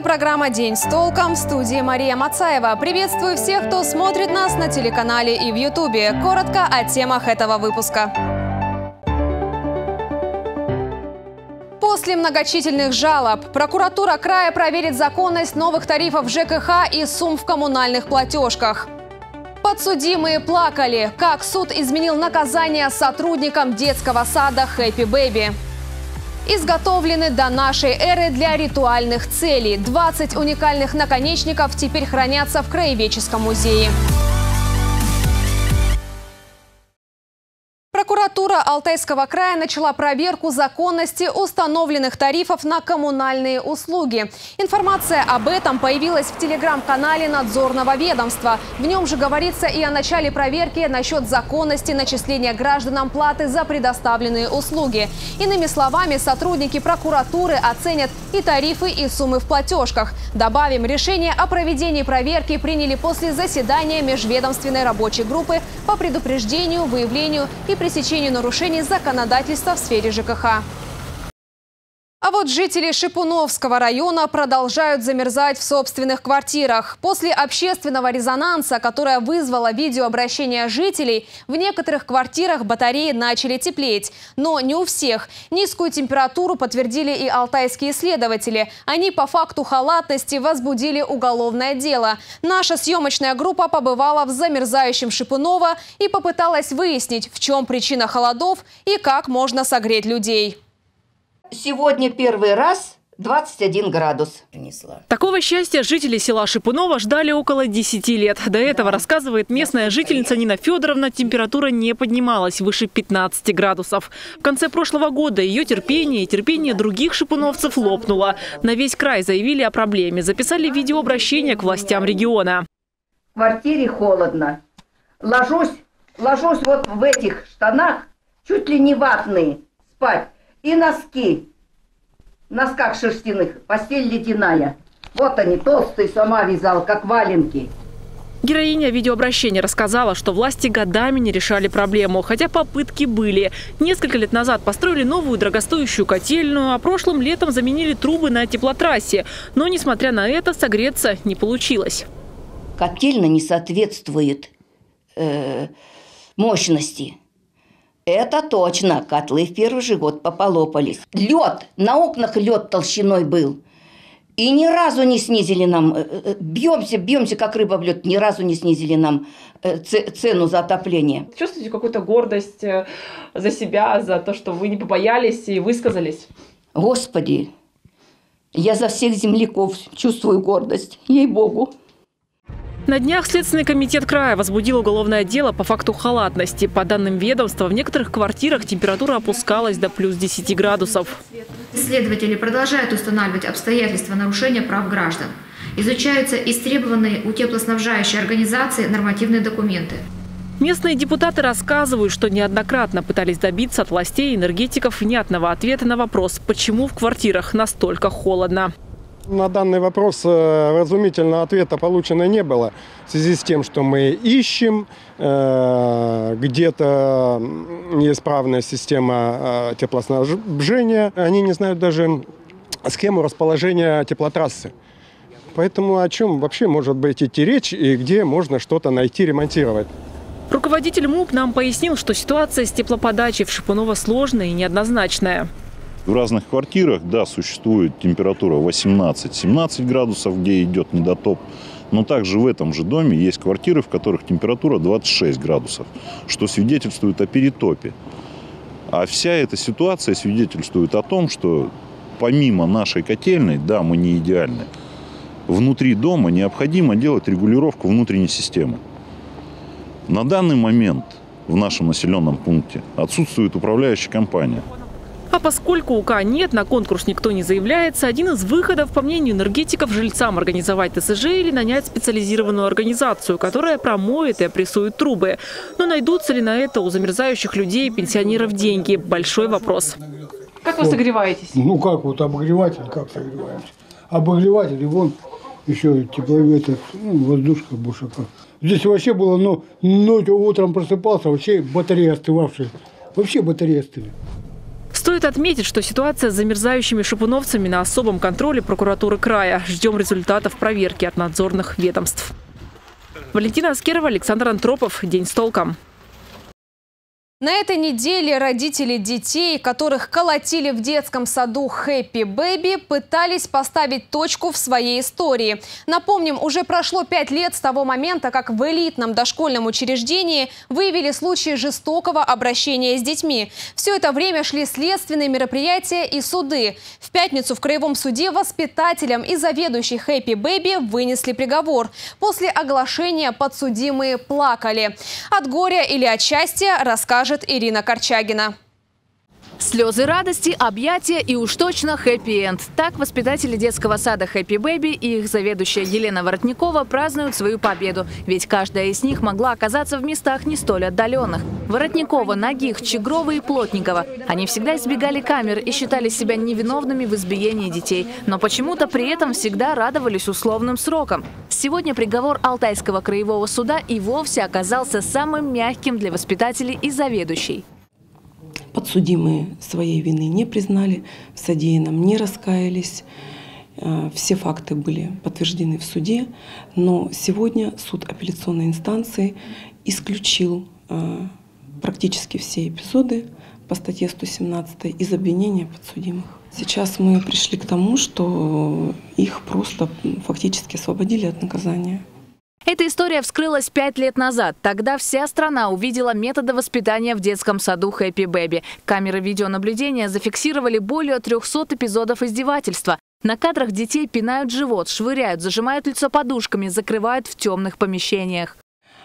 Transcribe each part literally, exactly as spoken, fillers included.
программа «День с толком», в студии Мария Мацаева. Приветствую всех, кто смотрит нас на телеканале и в Ютубе. Коротко о темах этого выпуска. После многочисленных жалоб прокуратура края проверит законность новых тарифов ЖКХ и сумм в коммунальных платежках. Подсудимые плакали, как суд изменил наказание сотрудникам детского сада «Хэппи Бэби». Изготовлены до нашей эры для ритуальных целей. двадцать уникальных наконечников теперь хранятся в Краеведческом музее. Прокуратура Алтайского края начала проверку законности установленных тарифов на коммунальные услуги. Информация об этом появилась в телеграм-канале надзорного ведомства. В нем же говорится и о начале проверки насчет законности начисления гражданам платы за предоставленные услуги. Иными словами, сотрудники прокуратуры оценят и тарифы, и суммы в платежках. Добавим, решение о проведении проверки приняли после заседания межведомственной рабочей группы по предупреждению, выявлению и пресечению нарушений законодательства в сфере ЖКХ. А вот жители Шипуновского района продолжают замерзать в собственных квартирах. После общественного резонанса, которое вызвало видеообращение жителей, в некоторых квартирах батареи начали теплеть. Но не у всех. Низкую температуру подтвердили и алтайские следователи. Они по факту халатности возбудили уголовное дело. Наша съемочная группа побывала в замерзающем Шипуново и попыталась выяснить, в чем причина холодов и как можно согреть людей. Сегодня первый раз двадцать один градус. Такого счастья жители села Шипуново ждали около десяти лет. До этого, рассказывает местная жительница Нина Федоровна, температура не поднималась выше пятнадцати градусов. В конце прошлого года ее терпение и терпение других шипуновцев лопнуло. На весь край заявили о проблеме, записали видеообращение к властям региона. В квартире холодно. Ложусь, ложусь вот в этих штанах, чуть ли не ватные, спать. И носки. В носках шерстяных. Постель ледяная. Вот они, толстые, сама вязала, как валенки. Героиня видеообращения рассказала, что власти годами не решали проблему, хотя попытки были. Несколько лет назад построили новую дорогостоящую котельную, а прошлым летом заменили трубы на теплотрассе. Но, несмотря на это, согреться не получилось. Котельная не соответствует э, мощности. Это точно. Котлы в первый же год пополопались. Лед. На окнах лед толщиной был. И ни разу не снизили нам. Бьемся, бьемся, как рыба в лед. Ни разу не снизили нам цену за отопление. Чувствуете какую-то гордость за себя, за то, что вы не побоялись и высказались? Господи, я за всех земляков чувствую гордость. Ей-богу. На днях Следственный комитет края возбудил уголовное дело по факту халатности. По данным ведомства, в некоторых квартирах температура опускалась до плюс десяти градусов. Следователи продолжают устанавливать обстоятельства нарушения прав граждан. Изучаются истребованные у теплоснабжающей организации нормативные документы. Местные депутаты рассказывают, что неоднократно пытались добиться от властей и энергетиков внятного ответа на вопрос, почему в квартирах настолько холодно. На данный вопрос разумительного ответа получено не было, в связи с тем, что мы ищем, где-то неисправная система теплоснабжения. Они не знают даже схему расположения теплотрассы. Поэтому о чем вообще может быть идти речь и где можно что-то найти, ремонтировать? Руководитель МУП нам пояснил, что ситуация с теплоподачей в Шипуново сложная и неоднозначная. В разных квартирах, да, существует температура восемнадцать-семнадцать градусов, где идет недотоп. Но также в этом же доме есть квартиры, в которых температура двадцать шесть градусов, что свидетельствует о перетопе. А вся эта ситуация свидетельствует о том, что помимо нашей котельной, да, мы не идеальны, внутри дома необходимо делать регулировку внутренней системы. На данный момент в нашем населенном пункте отсутствует управляющая компания. А поскольку УК нет, на конкурс никто не заявляется, один из выходов, по мнению энергетиков, жильцам организовать ТСЖ или нанять специализированную организацию, которая промоет и опрессует трубы. Но найдутся ли на это у замерзающих людей и пенсионеров деньги – большой вопрос. Как вы согреваетесь? Ну как вот обогреватель, как согреваемся? Обогреватель, и вон еще тепловой этот, ну, воздушка больше как. Здесь вообще было, ну, ночью утром просыпался, вообще батарея остывавшая. Вообще батарея остыли. В Стоит отметить, что ситуация с замерзающими шипуновцами на особом контроле прокуратуры края. Ждем результатов проверки от надзорных ведомств. Валентина Аскерова, Александр Антропов. День с толком. На этой неделе родители детей, которых колотили в детском саду Happy Baby, пытались поставить точку в своей истории. Напомним, уже прошло пять лет с того момента, как в элитном дошкольном учреждении выявили случаи жестокого обращения с детьми. Все это время шли следственные мероприятия и суды. В пятницу в Краевом суде воспитателям и заведующей Happy Baby вынесли приговор. После оглашения подсудимые плакали. От горя или от счастья расскажет Ирина Корчагина. Слезы радости, объятия и уж точно хэппи-энд. Так воспитатели детского сада Happy Baby и их заведующая Елена Воротникова празднуют свою победу. Ведь каждая из них могла оказаться в местах не столь отдаленных. Воротникова, Нагих, Чегрова и Плотникова. Они всегда избегали камер и считали себя невиновными в избиении детей. Но почему-то при этом всегда радовались условным срокам. Сегодня приговор Алтайского краевого суда и вовсе оказался самым мягким для воспитателей и заведующей. Подсудимые своей вины не признали, в содеянном не раскаялись. Все факты были подтверждены в суде, но сегодня суд апелляционной инстанции исключил практически все эпизоды по статье сто семнадцать из обвинения подсудимых. Сейчас мы пришли к тому, что их просто фактически освободили от наказания. Эта история вскрылась пять лет назад. Тогда вся страна увидела методы воспитания в детском саду Happy Baby. Камеры видеонаблюдения зафиксировали более трёхсот эпизодов издевательства. На кадрах детей пинают живот, швыряют, зажимают лицо подушками, закрывают в темных помещениях.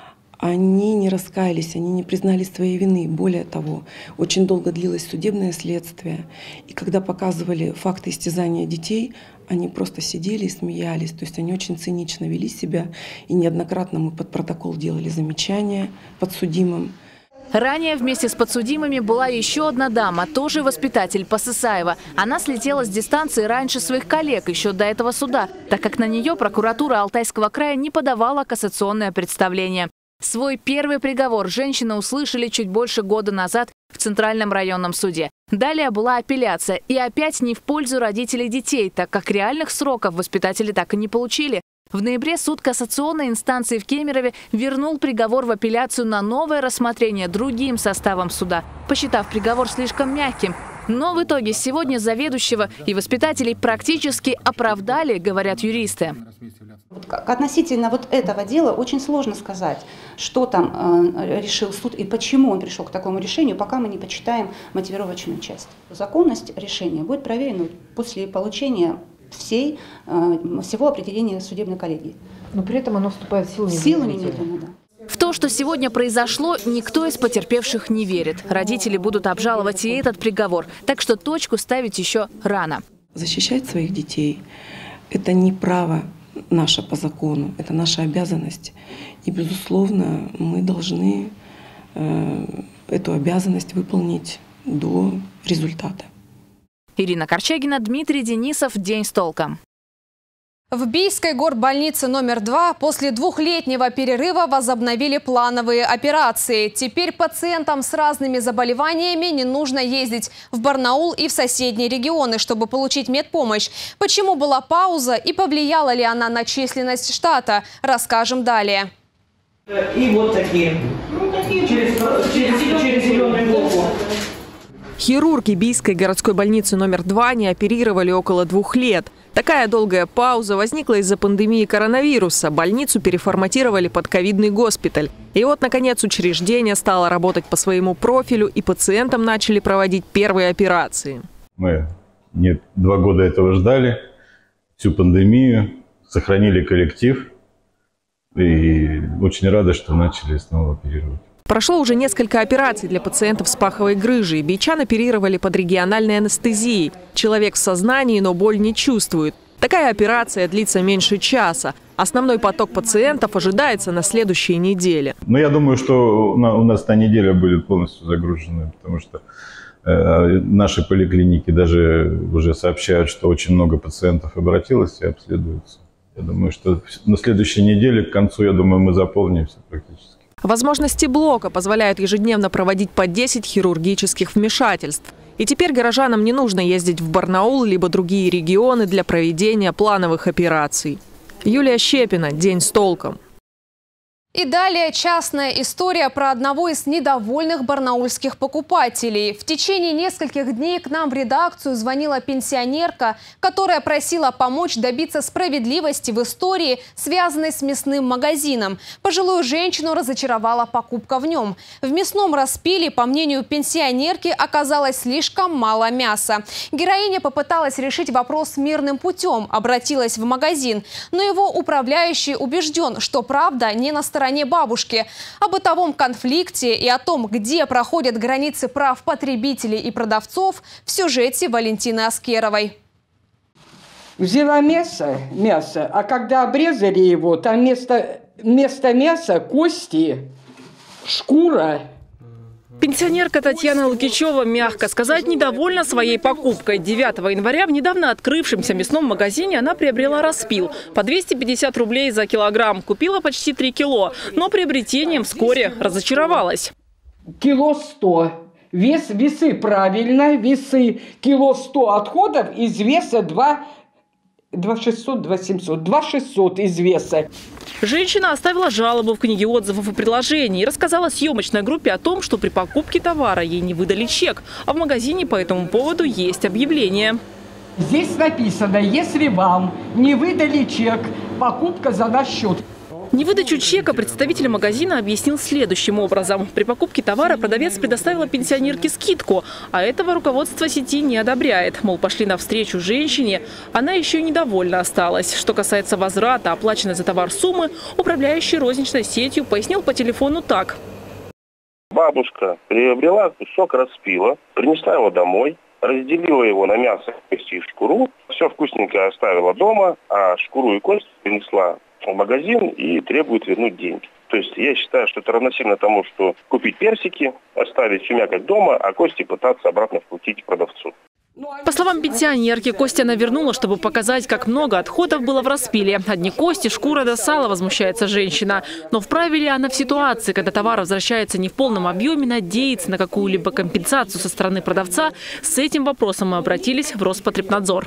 Они не раскаялись, они не признали своей вины. Более того, очень долго длилось судебное следствие. И когда показывали факты истязания детей, они просто сидели и смеялись. То есть они очень цинично вели себя. И неоднократно мы под протокол делали замечания подсудимым. Ранее вместе с подсудимыми была еще одна дама, тоже воспитатель Посысаева. Она слетела с дистанции раньше своих коллег, еще до этого суда, так как на нее прокуратура Алтайского края не подавала кассационное представление. Свой первый приговор женщины услышали чуть больше года назад в Центральном районном суде. Далее была апелляция. И опять не в пользу родителей детей, так как реальных сроков воспитатели так и не получили. В ноябре суд кассационной инстанции в Кемерове вернул приговор в апелляцию на новое рассмотрение другим составом суда, посчитав приговор слишком мягким. Но в итоге сегодня заведующего и воспитателей практически оправдали, говорят юристы. Относительно вот этого дела очень сложно сказать, что там э, решил суд и почему он пришел к такому решению, пока мы не почитаем мотивировочную часть. Законность решения будет проверена после получения всей, э, всего определения судебной коллегии. Но при этом оно вступает в силу немедленно. В силу немедленно, да. В то, что сегодня произошло, никто из потерпевших не верит. Родители будут обжаловать и этот приговор, так что точку ставить еще рано. Защищать своих детей – это не право наше по закону, это наша обязанность. И, безусловно, мы должны э, эту обязанность выполнить до результата. Ирина Корчагина, Дмитрий Денисов. День с толком. В Бийской горбольнице номер два после двухлетнего перерыва возобновили плановые операции. Теперь пациентам с разными заболеваниями не нужно ездить в Барнаул и в соседние регионы, чтобы получить медпомощь. Почему была пауза и повлияла ли она на численность штата, расскажем далее. И вот такие. Ну, такие через, через, через зеленую голову. Хирурги Бийской городской больницы номер два не оперировали около двух лет. Такая долгая пауза возникла из-за пандемии коронавируса. Больницу переформатировали под ковидный госпиталь. И вот, наконец, учреждение стало работать по своему профилю, и пациентам начали проводить первые операции. Мы не два года этого ждали, всю пандемию, сохранили коллектив. И очень рады, что начали снова оперировать. Прошло уже несколько операций для пациентов с паховой грыжей. Бичан оперировали под региональной анестезией. Человек в сознании, но боль не чувствует. Такая операция длится меньше часа. Основной поток пациентов ожидается на следующей неделе. Но я думаю, что у нас та неделя будет полностью загружена, потому что э, наши поликлиники даже уже сообщают, что очень много пациентов обратилось и обследуются. Я думаю, что на следующей неделе, к концу, я думаю, мы заполнимся практически. Возможности блока позволяют ежедневно проводить по десять хирургических вмешательств. И теперь горожанам не нужно ездить в Барнаул либо другие регионы для проведения плановых операций. Юлия Щепина. День с толком. И далее частная история про одного из недовольных барнаульских покупателей. В течение нескольких дней к нам в редакцию звонила пенсионерка, которая просила помочь добиться справедливости в истории, связанной с мясным магазином. Пожилую женщину разочаровала покупка в нем. В мясном распиле, по мнению пенсионерки, оказалось слишком мало мяса. Героиня попыталась решить вопрос мирным путем, обратилась в магазин. Но его управляющий убежден, что правда не на стороне бабушки. О бытовом конфликте и о том, где проходят границы прав потребителей и продавцов, в сюжете Валентины Аскеровой. Взяла мясо, мясо, а когда обрезали его, там вместо, вместо мяса кости, шкура. Пенсионерка Татьяна Лукичева, мягко сказать, недовольна своей покупкой. девятого января в недавно открывшемся мясном магазине она приобрела распил по двести пятьдесят рублей за килограмм. Купила почти три кило, но приобретением вскоре разочаровалась. Кило сто. Вес, весы правильно, весы кило сто отходов, из веса два шестьсот, два семьсот, два шестьсот из веса. Женщина оставила жалобу в книге отзывов и предложений и рассказала съемочной группе о том, что при покупке товара ей не выдали чек, а в магазине по этому поводу есть объявление. Здесь написано, если вам не выдали чек, покупка за наш счет. Невыдачу чека представитель магазина объяснил следующим образом. При покупке товара продавец предоставила пенсионерке скидку, а этого руководство сети не одобряет. Мол, пошли навстречу женщине, она еще и недовольна осталась. Что касается возврата оплаченной за товар суммы, управляющий розничной сетью пояснил по телефону так. Бабушка приобрела кусок распила, принесла его домой, разделила его на мясо, кости и шкуру. Все вкусненькое оставила дома, а шкуру и кость принесла в магазин и требует вернуть деньги. То есть я считаю, что это равносильно тому, что купить персики, оставить всю мякоть дома, а кости пытаться обратно вкрутить продавцу. По словам пенсионерки, кости она вернула, чтобы показать, как много отходов было в распиле. Одни кости, шкура да сало, возмущается женщина. Но вправе ли она в ситуации, когда товар возвращается не в полном объеме, надеяться на какую-либо компенсацию со стороны продавца? С этим вопросом мы обратились в Роспотребнадзор.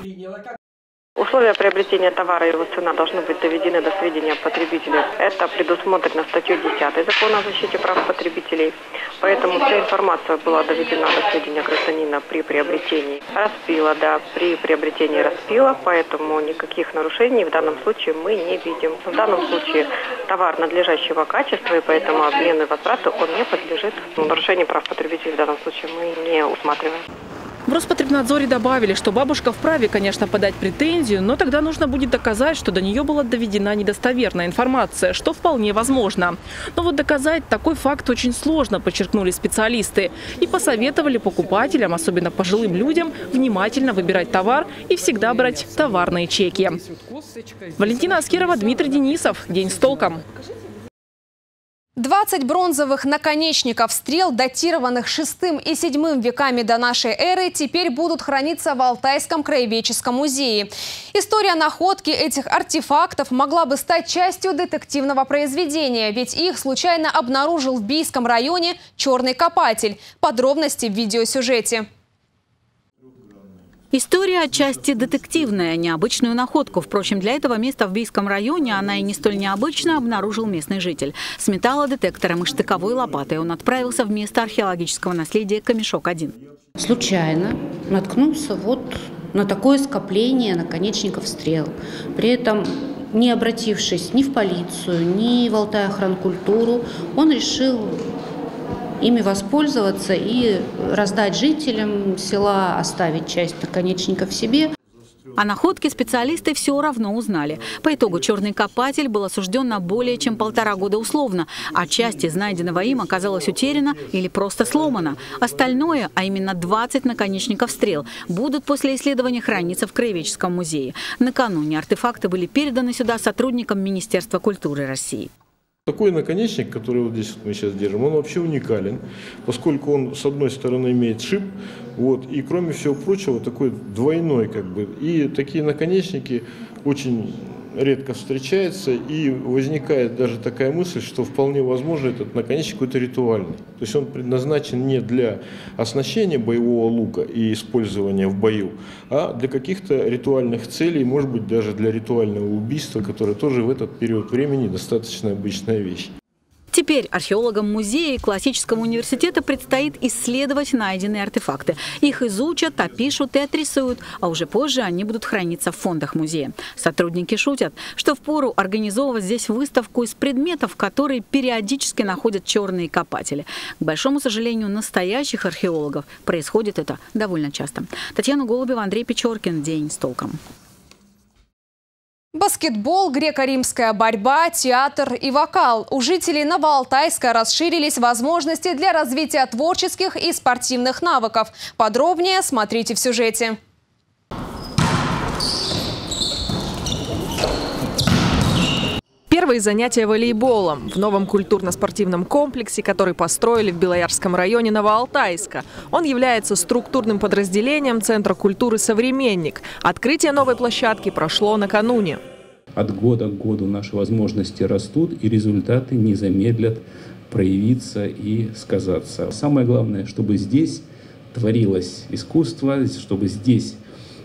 Условия приобретения товара и его цена должны быть доведены до сведения потребителя. Это предусмотрено статьей десятой Закона о защите прав потребителей. Поэтому вся информация была доведена до сведения гражданина при приобретении распила, да, при приобретении распила. Поэтому никаких нарушений в данном случае мы не видим. В данном случае товар надлежащего качества, и поэтому обмен и возврату он не подлежит. Нарушению прав потребителей в данном случае мы не усматриваем. В Роспотребнадзоре добавили, что бабушка вправе, конечно, подать претензию, но тогда нужно будет доказать, что до нее была доведена недостоверная информация, что вполне возможно. Но вот доказать такой факт очень сложно, подчеркнули специалисты. И посоветовали покупателям, особенно пожилым людям, внимательно выбирать товар и всегда брать товарные чеки. Валентина Аскерова, Дмитрий Денисов. День с толком. двадцать бронзовых наконечников стрел, датированных шестым и седьмым веками до нашей эры, теперь будут храниться в Алтайском краеведческом музее. История находки этих артефактов могла бы стать частью детективного произведения, ведь их случайно обнаружил в Бийском районе черный копатель. Подробности в видеосюжете. История отчасти детективная, необычную находку. Впрочем, для этого места в Бийском районе она и не столь необычно обнаружил местный житель. С металлодетектором и штыковой лопатой он отправился в место археологического наследия Камешок один. Случайно наткнулся вот на такое скопление наконечников стрел. При этом, не обратившись ни в полицию, ни в Алтайохранкультуру, он решил ими воспользоваться и раздать жителям села, оставить часть наконечников себе. О находке специалисты все равно узнали. По итогу черный копатель был осужден на более чем полтора года условно, а часть из найденного им оказалась утеряна или просто сломана. Остальное, а именно двадцать наконечников стрел, будут после исследования храниться в Краеведческом музее. Накануне артефакты были переданы сюда сотрудникам Министерства культуры России. Такой наконечник, который вот здесь мы сейчас держим, он вообще уникален, поскольку он с одной стороны имеет шип, вот, и кроме всего прочего такой двойной как бы. И такие наконечники очень редко встречается, и возникает даже такая мысль, что вполне возможно этот наконечник какой-то ритуальный. То есть он предназначен не для оснащения боевого лука и использования в бою, а для каких-то ритуальных целей, может быть, даже для ритуального убийства, которое тоже в этот период времени достаточно обычная вещь. Теперь археологам музея и классического университета предстоит исследовать найденные артефакты. Их изучат, опишут и отрисуют, а уже позже они будут храниться в фондах музея. Сотрудники шутят, что впору организовывать здесь выставку из предметов, которые периодически находят черные копатели. К большому сожалению, настоящих археологов происходит это довольно часто. Татьяна Голубева, Андрей Печоркин. День с толком. Баскетбол, греко-римская борьба, театр и вокал. У жителей Новоалтайска расширились возможности для развития творческих и спортивных навыков. Подробнее смотрите в сюжете. Первые занятия волейболом в новом культурно-спортивном комплексе, который построили в Белоярском районе Новоалтайска. Он является структурным подразделением Центра культуры «Современник». Открытие новой площадки прошло накануне. От года к году наши возможности растут, и результаты не замедлят проявиться и сказаться. Самое главное, чтобы здесь творилось искусство, чтобы здесь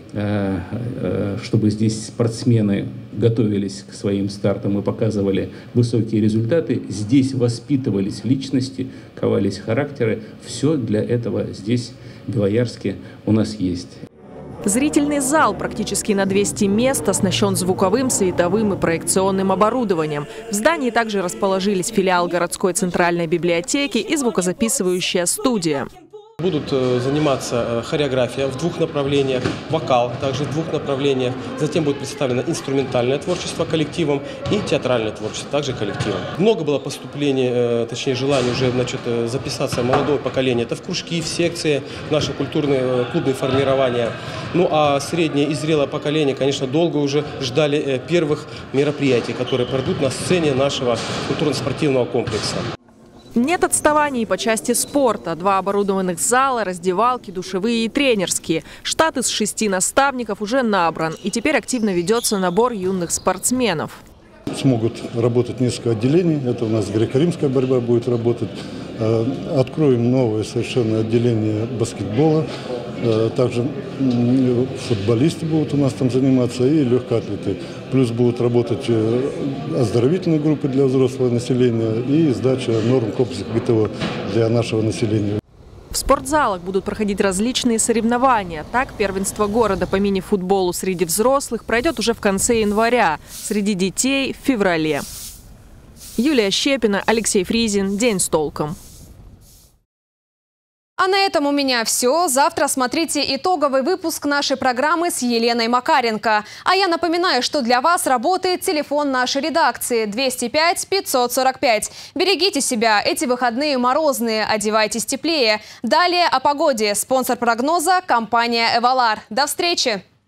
чтобы здесь спортсмены готовились к своим стартам и показывали высокие результаты. Здесь воспитывались личности, ковались характеры. Все для этого здесь, в Белоярске, у нас есть. Зрительный зал практически на двести мест оснащен звуковым, световым и проекционным оборудованием. В здании также расположились филиал городской центральной библиотеки и звукозаписывающая студия. Будут заниматься хореография в двух направлениях, вокал также в двух направлениях. Затем будет представлено инструментальное творчество коллективом и театральное творчество также коллективом. Много было поступлений, точнее желаний уже значит, записаться молодое поколение. Это в кружки, в секции, в наши культурные клубные формирования. Ну а среднее и зрелое поколение, конечно, долго уже ждали первых мероприятий, которые пройдут на сцене нашего культурно-спортивного комплекса. Нет отставаний по части спорта. Два оборудованных зала, раздевалки, душевые и тренерские. Штат из шести наставников уже набран. И теперь активно ведется набор юных спортсменов. Смогут работать несколько отделений. Это у нас греко-римская борьба будет работать. Откроем новое совершенно отделение баскетбола. Также футболисты будут у нас там заниматься и легкоатлеты. Плюс будут работать оздоровительные группы для взрослого населения и сдача норм комплексов ГТО для нашего населения. В спортзалах будут проходить различные соревнования. Так, первенство города по мини-футболу среди взрослых пройдет уже в конце января, среди детей – в феврале. Юлия Щепина, Алексей Фризин. День с толком. А на этом у меня все. Завтра смотрите итоговый выпуск нашей программы с Еленой Макаренко. А я напоминаю, что для вас работает телефон нашей редакции двести пять пятьсот сорок пять. Берегите себя. Эти выходные морозные. Одевайтесь теплее. Далее о погоде. Спонсор прогноза – компания «Эвалар». До встречи!